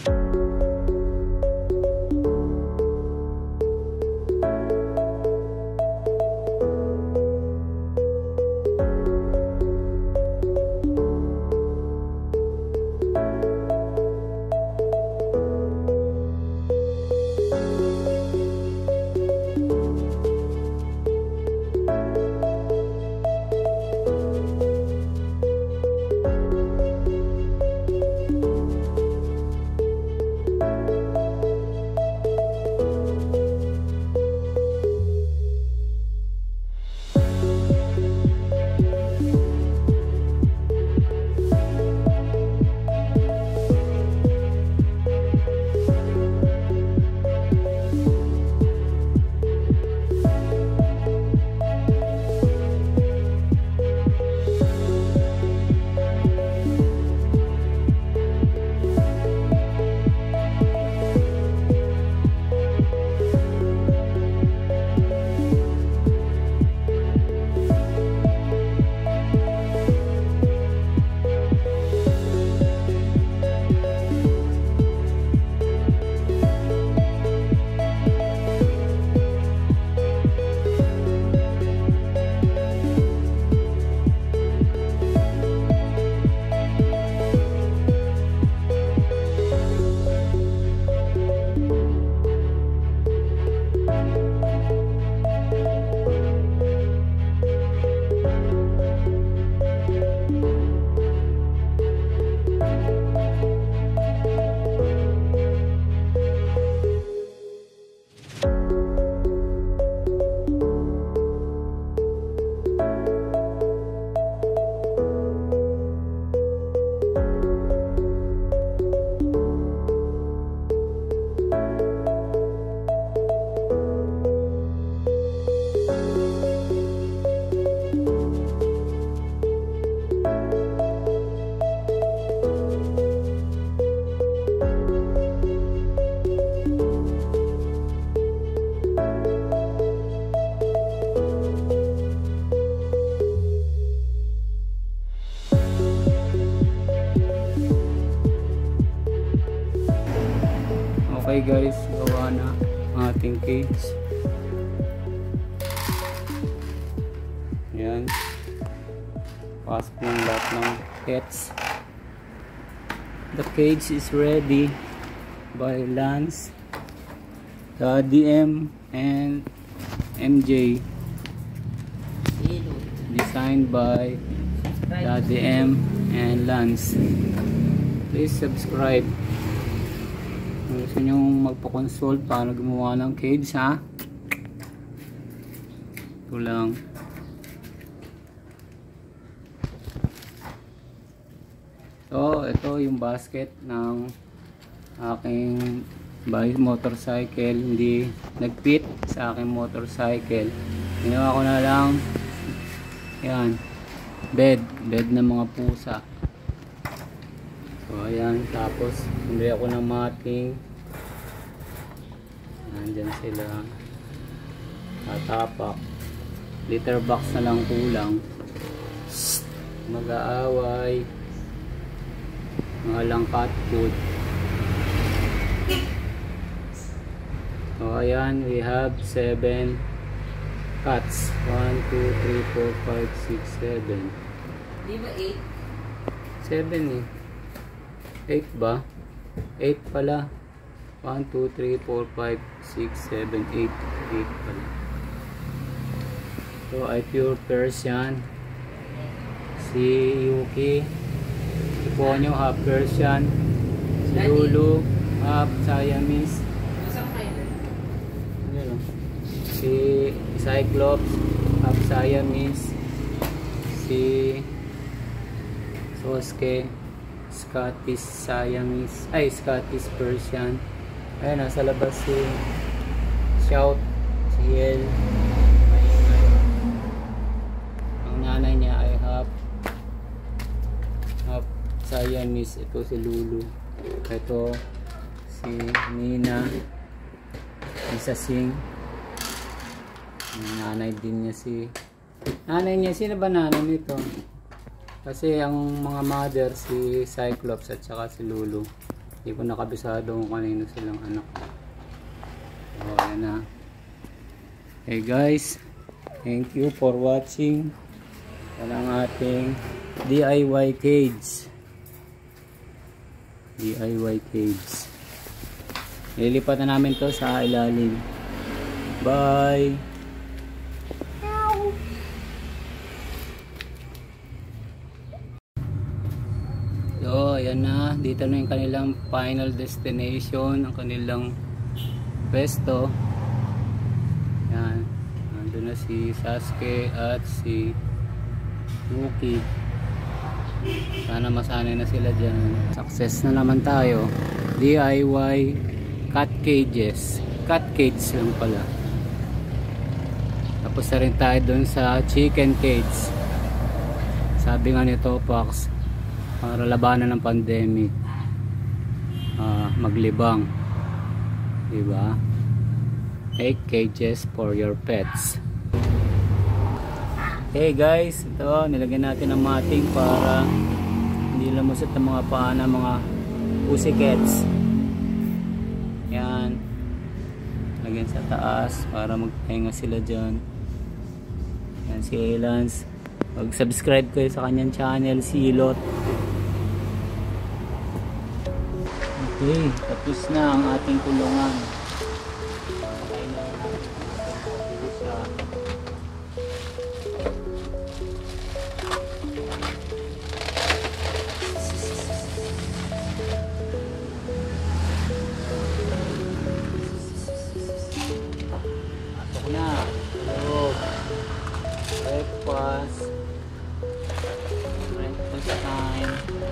Okay guys, gawa na ang ating cage. Yan. Pasok ng lahat ng pets. The cage is ready by Lance, DM and MJ. Designed by DM and Lance. Please subscribe. Kung gusto nyo magpa-consult paano gumawa ng cage, ha? Ito lang. So, ito yung basket ng aking motorcycle. Hindi nag-fit sa aking motorcycle. Ginawa ko na lang yan, bed ng mga pusa. So ayan, tapos hindi ako ng matting. Nandyan sila, tatapak. Litter box na lang kulang. Mag-aaway, mga lang cat food. So ayan, we have 7 cats. 1, 2, 3, 4, 5, 6, 7. Di ba 8? 7 eh. 8 ba? 8 pala. 1, 2, 3, 4, 5, 6, 7, 8. 8 pala. So ay pure Persian. Si Yuki, si Ponyo half Persian. Si Lulu half Siamese. Si Cyclops half Siamese. Si Soske Scottish Siamese, ay Scottish Persian. Ayan, nasa labas si Shout, si El. Ang nanay niya ay half Siamese. Ito si Lulu. Ito si Nina, Isa Sing. Nanay din niya sino ba nanay nito? Kasi ang mga mother si Cyclops at saka si Lulu. Hindi ko nakabisado kung kanino silang anak. So, ayan na. Hey guys, thank you for watching. Yan ang ating DIY cage. DIY cage. Lilipat na namin to sa ilalim. Bye! So, ayan na. Dito na yung kanilang final destination. Ang kanilang pwesto. Yan. Nandun na si Sasuke at si Yuki. Sana masanay na sila dyan. Success na naman tayo. DIY cat cages. Cat cage lang pala. Tapos na rin tayo dun sa chicken cage. Sabi nga nito, Fox, para labanan ng pandemic, maglibang, diba? 8 cages for your pets. Hey guys, ito nilagyan natin ng matting para hindi lumusot ang mga paa ng mga pussycats. Yan, lagyan sa taas para magpahinga sila dyan. Yan si Elans. Mag-subscribe kayo sa kanyang channel, Silot. Okay, tapos na ang ating kulungan. Okay na natin siya. Pasok na. Tulog. Breakfast. Breakfast time.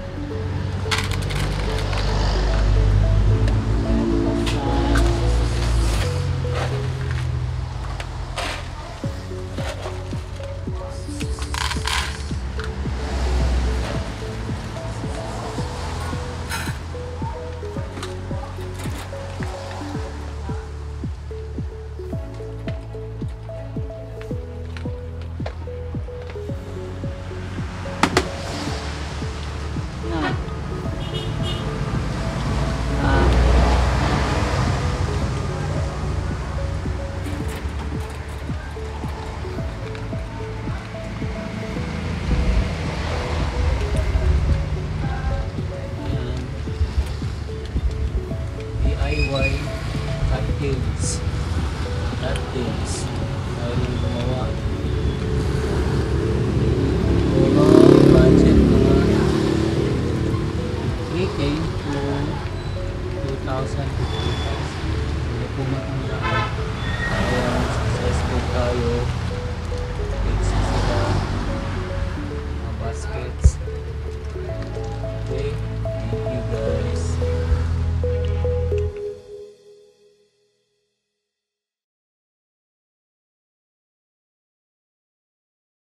DIY cat cages. Cat cages. Tayo yung gumawa. Puro budget mga 3K to 2,000 to 3,000. Hindi po matanda.